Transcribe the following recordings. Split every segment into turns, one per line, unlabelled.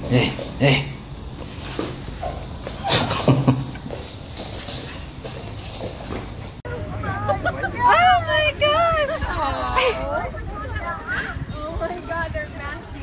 Hey, hey.
Oh my gosh! Oh my god, they're matching.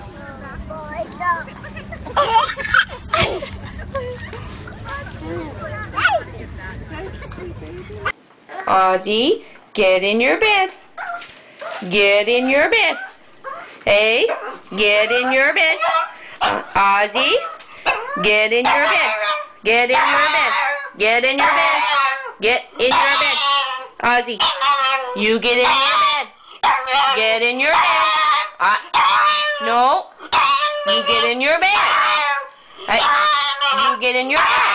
Ozzy, get in your bed. Get in your bed. Hey, get in your bed. Ozzy, get in your bed. Get in your bed. Get in your bed. Get in your bed. Ozzy, you get in your bed. Get in your bed. No, you get in your bed. Hey, you get in your bed.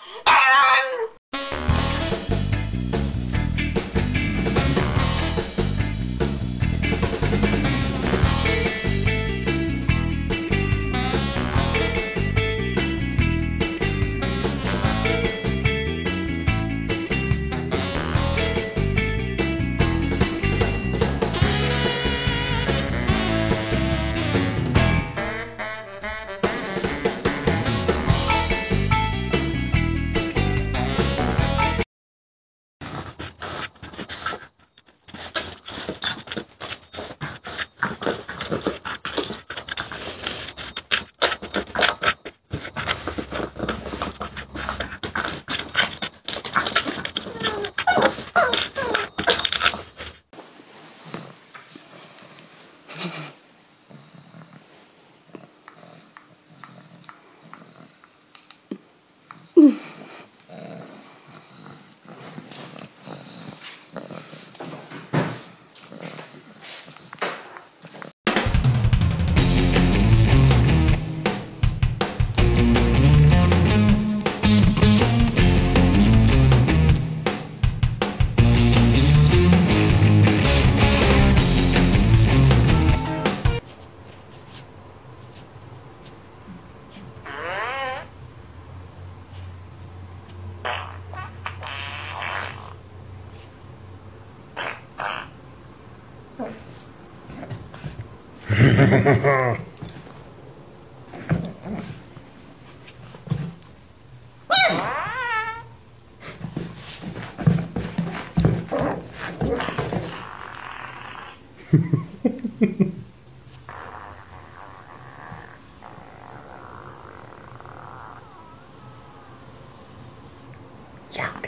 Yuck.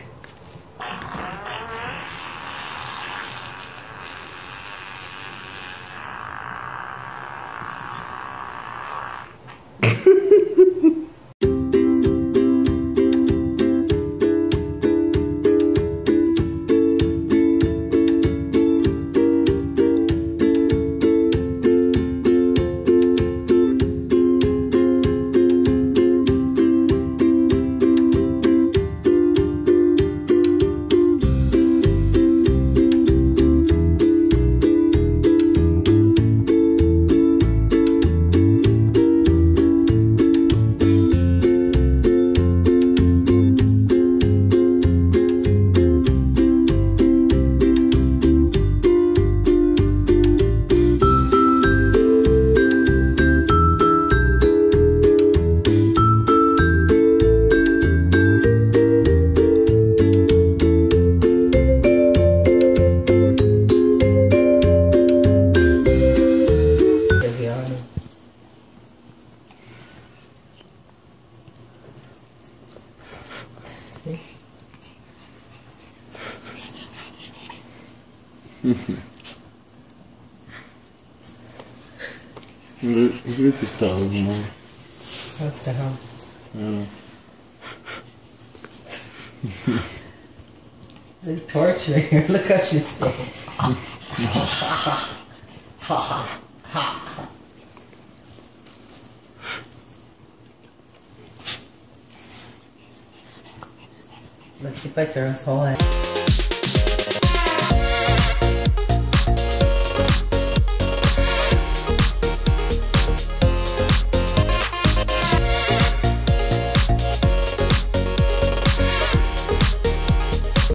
Look at this dog, man.
What's the hell? They're torturing her. Look how she's still. Look, she bites her own whole head.